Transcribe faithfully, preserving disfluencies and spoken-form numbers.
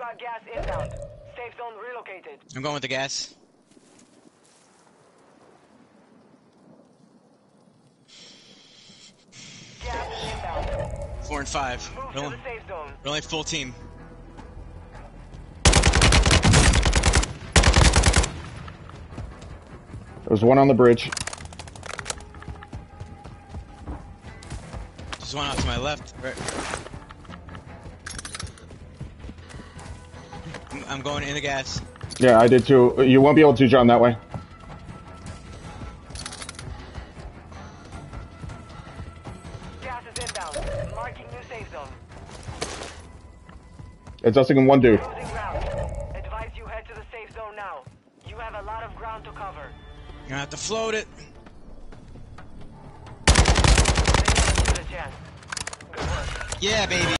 got gas inbound. Safe zone relocated. I'm going with the gas. Gas is inbound. Four and five. Move We're to only, the safe zone. we're only full team. There's one on the bridge. There's one out to my left. Right. I'm- I'm going in the gas. Yeah, I did too. You won't be able to, John, that way. Gas is inbound. Marking new safe zone. It's us against one dude. Losing ground. Advise you head to the safe zone now. You have a lot of ground to cover. You're gonna have to float it. They never stood a chance. Good work. Yeah, baby.